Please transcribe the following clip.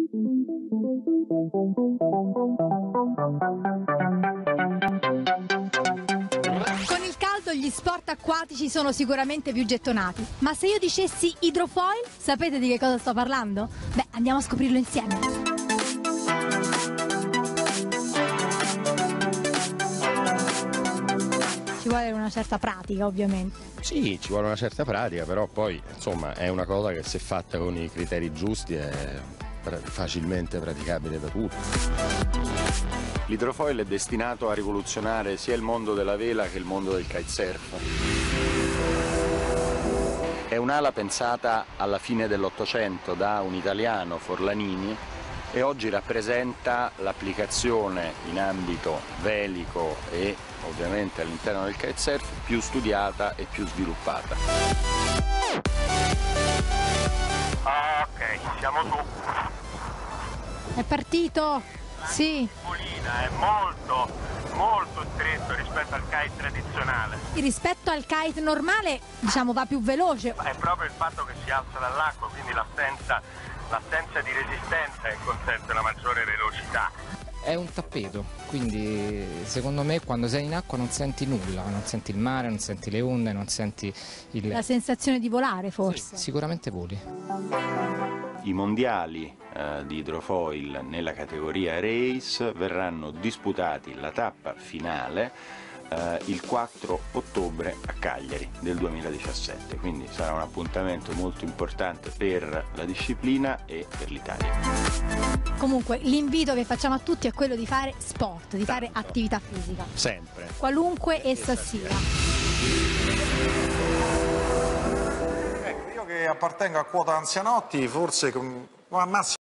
Con il caldo gli sport acquatici sono sicuramente più gettonati, ma se io dicessi idrofoil, sapete di che cosa sto parlando? Beh, andiamo a scoprirlo insieme. Ci vuole una certa pratica, ovviamente. Sì, ci vuole una certa pratica, però poi insomma è una cosa che se fatta con i criteri giusti è facilmente praticabile da tutti. L'idrofoil è destinato a rivoluzionare sia il mondo della vela che il mondo del kitesurf. È un'ala pensata alla fine dell'Ottocento da un italiano, Forlanini, e oggi rappresenta l'applicazione in ambito velico e ovviamente all'interno del kitesurf più studiata e più sviluppata. Ok, siamo su. È partito? Sì. Polina è molto stretto rispetto al kite tradizionale. Rispetto al kite normale, diciamo, va più veloce. È proprio il fatto che si alza dall'acqua, quindi l'assenza di resistenza che consente la maggiore velocità. È un tappeto, quindi secondo me quando sei in acqua non senti nulla, non senti il mare, non senti le onde, non senti La sensazione di volare, forse. Sì, sicuramente voli. I mondiali di idrofoil nella categoria race verranno disputati la tappa finale il 4 ottobre a Cagliari del 2017, quindi sarà un appuntamento molto importante per la disciplina e per l'Italia. Comunque l'invito che facciamo a tutti è quello di fare sport, di fare attività fisica. Sempre. Qualunque essa sia. Ecco, io che appartengo a quota anzianotti, forse al massimo